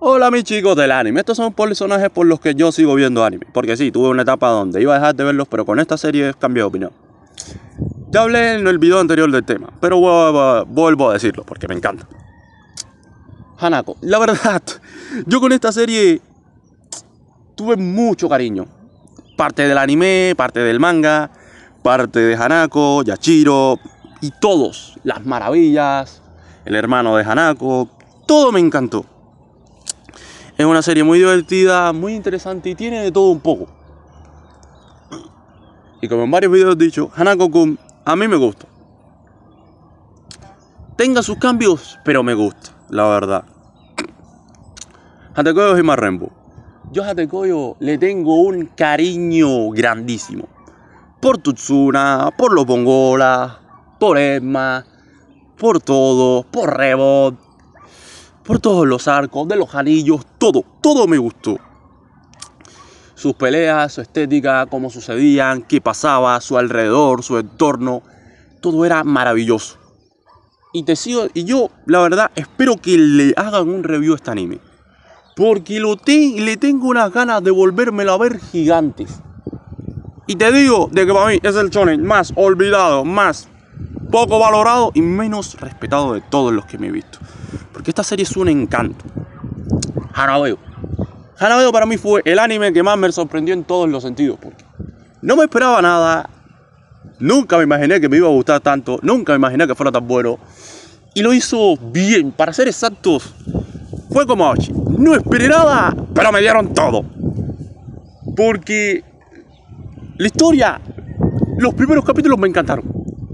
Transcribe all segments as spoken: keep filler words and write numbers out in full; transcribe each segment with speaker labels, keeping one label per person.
Speaker 1: Hola mis chicos del anime, estos son personajes por los que yo sigo viendo anime. Porque sí, tuve una etapa donde iba a dejar de verlos, pero con esta serie cambié de opinión. Ya hablé en el video anterior del tema, pero vuelvo a decirlo porque me encanta. Hanako, la verdad, yo con esta serie tuve mucho cariño. Parte del anime, parte del manga, parte de Hanako, Yashiro y todos, las maravillas, el hermano de Hanako, todo me encantó. Es una serie muy divertida, muy interesante y tiene de todo un poco. Y como en varios videos he dicho, Hanako-kun a mí me gusta. Tenga sus cambios, pero me gusta, la verdad. Hatekoyo Hima Renbo. Yo a Hatekoyo le tengo un cariño grandísimo. Por Tutsuna, por los Bongolas, por Emma, por todo, por Rebot, por todos los arcos, de los anillos, todo, todo me gustó. Sus peleas, su estética, cómo sucedían, qué pasaba, su alrededor, su entorno, todo era maravilloso. Y te sigo, y yo, la verdad, espero que le hagan un review a este anime. Porque lo te, le tengo unas ganas de volvérmelo a ver gigantes. Y te digo de que para mí es el shonen más olvidado, más poco valorado y menos respetado de todos los que me he visto. Porque esta serie es un encanto. Hanabeo. Hanabeo para mí fue el anime que más me sorprendió en todos los sentidos. Porque no me esperaba nada. Nunca me imaginé que me iba a gustar tanto. Nunca me imaginé que fuera tan bueno. Y lo hizo bien. Para ser exactos, fue como Aoshi. No esperé nada, pero me dieron todo. Porque la historia, los primeros capítulos me encantaron.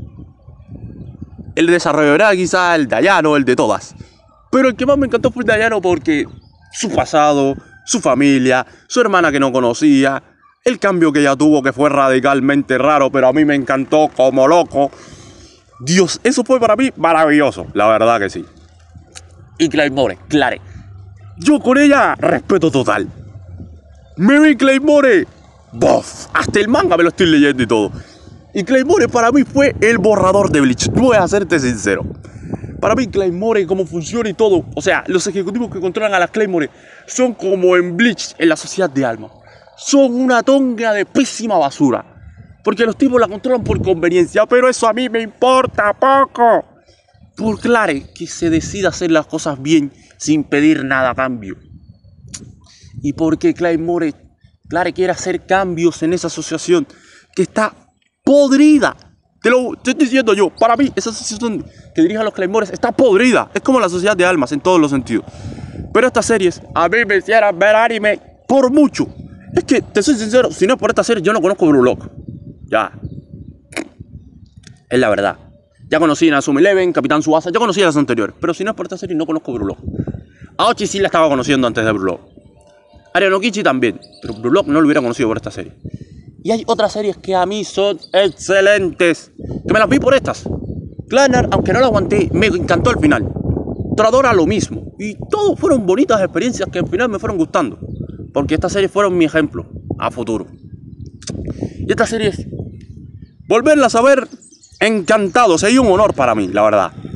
Speaker 1: El desarrollo era quizá el de Ayano, el de todas. Pero el que más me encantó fue el de Ayano porque su pasado, su familia, su hermana que no conocía, el cambio que ella tuvo que fue radicalmente raro, pero a mí me encantó como loco. Dios, eso fue para mí maravilloso, la verdad que sí. Y Claymore, Clare. Yo con ella respeto total. Me vi Claymore, bof, hasta el manga me lo estoy leyendo y todo. Y Claymore para mí fue el borrador de Bleach, voy a serte sincero. Para mí Claymore, cómo funciona y todo, o sea, los ejecutivos que controlan a las Claymore son como en Bleach, en la Sociedad de Alma. Son una tonga de pésima basura. Porque los tipos la controlan por conveniencia, pero eso a mí me importa poco. Por Clare, que se decida hacer las cosas bien sin pedir nada a cambio. Y porque Claymore, Clare quiere hacer cambios en esa asociación que está podrida. Te lo te estoy diciendo yo, para mí esa asociación que dirige a los Claymores está podrida. Es como la Sociedad de Almas en todos los sentidos. Pero estas series a mí me hicieron ver anime por mucho. Es que, te soy sincero, si no es por esta serie yo no conozco Blue Lock. Ya. Es la verdad. Ya conocí a Nazumi Eleven, Capitán Tsubasa, ya conocí a las anteriores. Pero si no es por esta serie no conozco Blue Lock. Aoshi sí la estaba conociendo antes de Blue Lock. Arianokichi también, pero Blue Lock no lo hubiera conocido por esta serie. Y hay otras series que a mí son excelentes, que me las vi por estas. Clannad, aunque no la aguanté, me encantó el final. Toradora lo mismo. Y todos fueron bonitas experiencias que al final me fueron gustando. Porque estas series fueron mi ejemplo a futuro. Y estas series, volverlas a ver, encantado. Sería un honor para mí, la verdad.